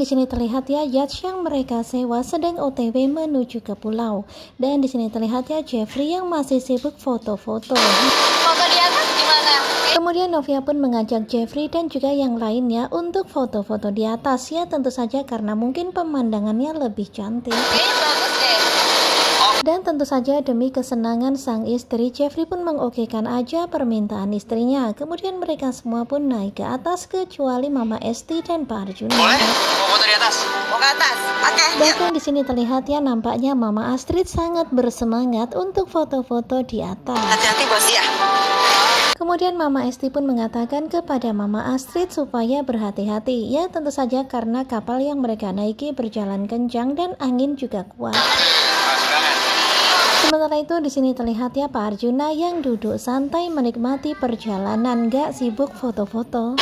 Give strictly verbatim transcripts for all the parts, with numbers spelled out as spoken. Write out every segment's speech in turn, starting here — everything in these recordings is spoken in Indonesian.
di sini terlihat ya yacht yang mereka sewa sedang O T W menuju ke pulau. Dan di sini terlihat ya Jeffrey yang masih sibuk foto-foto. Foto di atas gimana? Kemudian Novia pun mengajak Jeffrey dan juga yang lainnya untuk foto-foto di atas ya, tentu saja karena mungkin pemandangannya lebih cantik. Kayaknya bagus deh. Dan tentu saja demi kesenangan sang istri, Jeffrey pun mengokekan aja permintaan istrinya. Kemudian mereka semua pun naik ke atas kecuali Mama Esti dan Pak Arjuna. Boleh? Mau foto di atas? Mau ke atas? Oke. Bahkan di sini terlihat ya nampaknya Mama Astrid sangat bersemangat untuk foto-foto di atas. Hati-hati bos ya. Kemudian Mama Esti pun mengatakan kepada Mama Astrid supaya berhati-hati. Ya tentu saja karena kapal yang mereka naiki berjalan kencang dan angin juga kuat. Sementara itu di sini terlihat ya Pak Arjuna yang duduk santai menikmati perjalanan, gak sibuk foto-foto.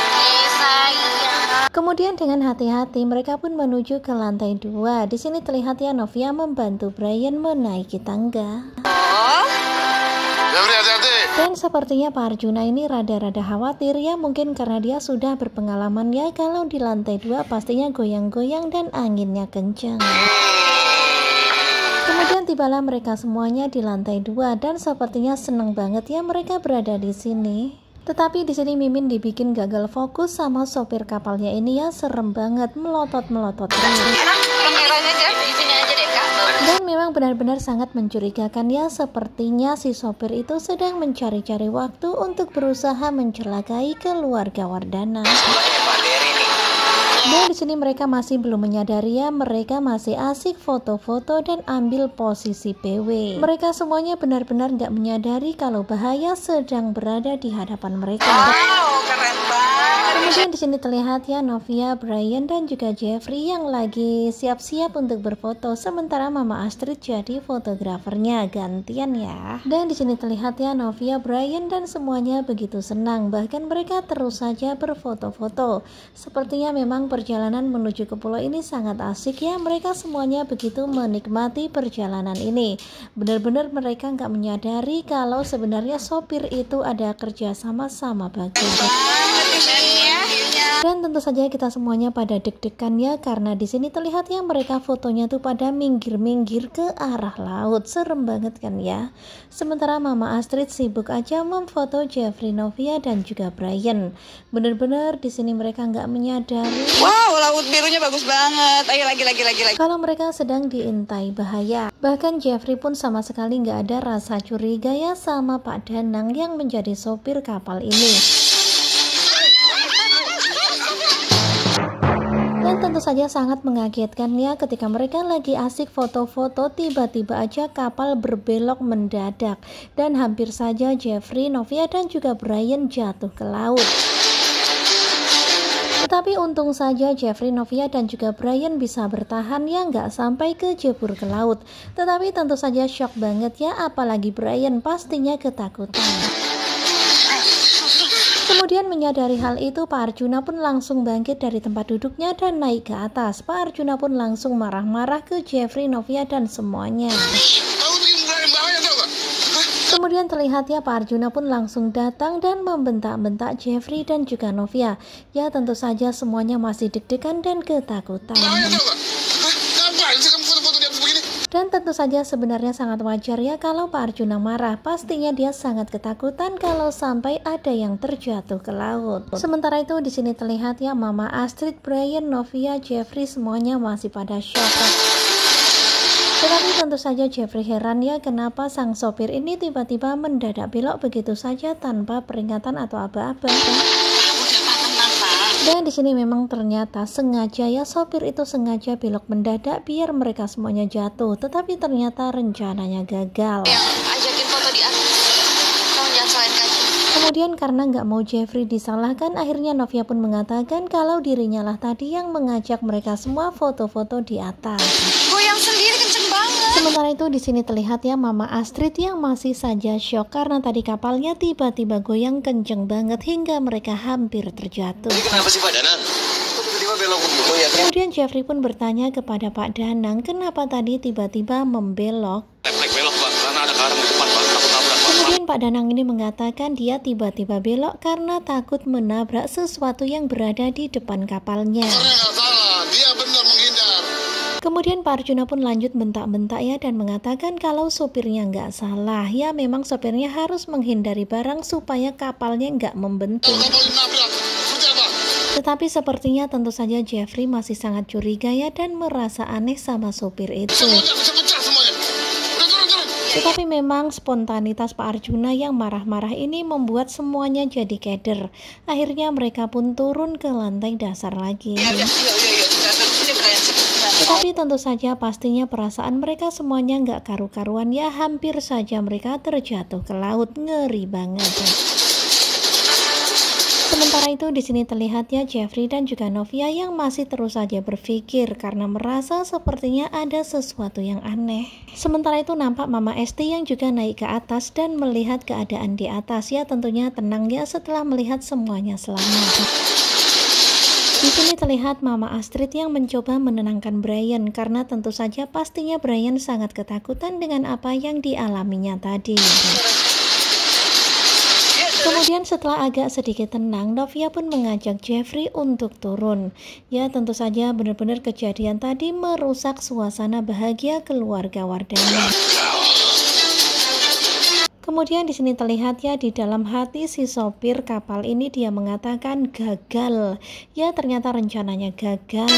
Kemudian dengan hati-hati mereka pun menuju ke lantai dua. Di sini terlihat ya Novia membantu Brian menaiki tangga. Dan sepertinya Pak Arjuna ini rada-rada khawatir ya, mungkin karena dia sudah berpengalaman ya kalau di lantai dua pastinya goyang-goyang dan anginnya kencang. Kemudian tibalah mereka semuanya di lantai dua dan sepertinya seneng banget ya mereka berada di sini. Tetapi di sini Mimin dibikin gagal fokus sama sopir kapalnya ini ya, serem banget, melotot-melotot. Kameranya aja di sini aja deh Kak. Dan memang benar-benar sangat mencurigakan ya, sepertinya si sopir itu sedang mencari-cari waktu untuk berusaha mencelakai keluarga Wardana. Dan di sini mereka masih belum menyadari ya, mereka masih asik foto-foto dan ambil posisi P W. Mereka semuanya benar-benar nggak menyadari kalau bahaya sedang berada di hadapan mereka. Wow, keren banget. Kemudian di sini terlihat ya Novia, Brian dan juga Jeffrey yang lagi siap-siap untuk berfoto, sementara Mama Astrid jadi fotografernya gantian ya. Dan di sini terlihat ya Novia, Brian dan semuanya begitu senang, bahkan mereka terus saja berfoto-foto. Sepertinya memang perjalanan menuju ke pulau ini sangat asik ya, mereka semuanya begitu menikmati perjalanan ini. Benar-benar mereka nggak menyadari kalau sebenarnya sopir itu ada kerja sama-sama bagus. Dan tentu saja kita semuanya pada deg-degan ya, karena di sini terlihat ya mereka fotonya tuh pada minggir-minggir ke arah laut, serem banget kan ya. Sementara Mama Astrid sibuk aja memfoto Jeffrey, Novia dan juga Brian. Bener-bener di sini mereka nggak menyadari. Wow, laut birunya bagus banget. Ayo lagi lagi lagi lagi. Kalau mereka sedang diintai bahaya. Bahkan Jeffrey pun sama sekali nggak ada rasa curiga ya sama Pak Danang yang menjadi sopir kapal ini. Dan tentu saja sangat mengagetkan ya ketika mereka lagi asik foto-foto, tiba-tiba aja kapal berbelok mendadak dan hampir saja Jeffrey, Novia dan juga Brian jatuh ke laut. Tetapi untung saja Jeffrey, Novia dan juga Brian bisa bertahan ya, nggak sampai kejebur ke laut. Tetapi tentu saja shock banget ya, apalagi Brian pastinya ketakutan. Kemudian menyadari hal itu, Pak Arjuna pun langsung bangkit dari tempat duduknya dan naik ke atas. Pak Arjuna pun langsung marah-marah ke Jeffrey, Novia dan semuanya. Kemudian terlihat ya Pak Arjuna pun langsung datang dan membentak-bentak Jeffrey dan juga Novia. Ya tentu saja semuanya masih deg-degan dan ketakutan. Dan tentu saja sebenarnya sangat wajar ya kalau Pak Arjuna marah. Pastinya dia sangat ketakutan kalau sampai ada yang terjatuh ke laut. Sementara itu di sini terlihat ya Mama Astrid, Brian, Novia, Jeffrey semuanya masih pada shock. Tetapi tentu saja Jeffrey heran ya kenapa sang sopir ini tiba-tiba mendadak belok begitu saja tanpa peringatan atau apa-apa. Dan di sini memang ternyata sengaja ya, sopir itu sengaja belok mendadak biar mereka semuanya jatuh, tetapi ternyata rencananya gagal. Ajakin foto di atas. Kamu jangan salahin kaki. Kemudian karena nggak mau Jeffrey disalahkan, akhirnya Novia pun mengatakan kalau dirinya lah tadi yang mengajak mereka semua foto-foto di atas. Goyang sendiri kenceng banget. Sementara itu di sini terlihat ya Mama Astrid yang masih saja shock karena tadi kapalnya tiba-tiba goyang kenceng banget hingga mereka hampir terjatuh. Kenapa sih Pak Danang? Tiba-tiba belok dulu ya. Kemudian Jeffrey pun bertanya kepada Pak Danang kenapa tadi tiba-tiba membelok. Refleks belok Pak, karena ada karang di depan Pak, takut nabrak Pak. Kemudian Pak Danang ini mengatakan dia tiba-tiba belok karena takut menabrak sesuatu yang berada di depan kapalnya. Karena nggak salah, Kemudian Pak Arjuna pun lanjut bentak-bentak ya dan mengatakan kalau sopirnya nggak salah. Ya memang sopirnya harus menghindari barang supaya kapalnya nggak membentuk. Tetapi sepertinya tentu saja Jeffrey masih sangat curiga ya dan merasa aneh sama sopir itu. Tetapi memang spontanitas Pak Arjuna yang marah-marah ini membuat semuanya jadi keder. Akhirnya mereka pun turun ke lantai dasar lagi. Tetapi tentu saja pastinya perasaan mereka semuanya nggak karu-karuan ya, hampir saja mereka terjatuh ke laut, ngeri banget. Sementara itu di sini terlihat ya Jeffrey dan juga Novia yang masih terus saja berpikir karena merasa sepertinya ada sesuatu yang aneh. Sementara itu nampak Mama Esti yang juga naik ke atas dan melihat keadaan di atas ya, tentunya tenang ya setelah melihat semuanya selamat. Di sini terlihat Mama Astrid yang mencoba menenangkan Brian karena tentu saja pastinya Brian sangat ketakutan dengan apa yang dialaminya tadi. Kemudian setelah agak sedikit tenang, Novia pun mengajak Jeffrey untuk turun. Ya tentu saja benar-benar kejadian tadi merusak suasana bahagia keluarga Wardana. Kemudian di sini terlihat ya di dalam hati si sopir kapal ini dia mengatakan gagal. Ya ternyata rencananya gagal.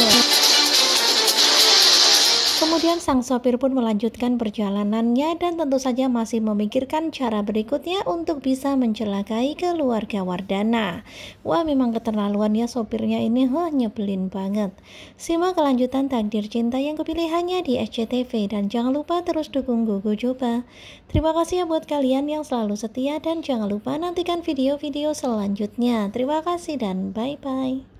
Kemudian sang sopir pun melanjutkan perjalanannya dan tentu saja masih memikirkan cara berikutnya untuk bisa mencelakai keluarga Wardana. Wah memang keterlaluan ya sopirnya ini, huh, nyebelin banget. Simak kelanjutan takdir cinta yang kepilihannya di S C T V dan jangan lupa terus dukung Gogo Coba. Terima kasih ya buat kalian yang selalu setia dan jangan lupa nantikan video-video selanjutnya. Terima kasih dan bye-bye.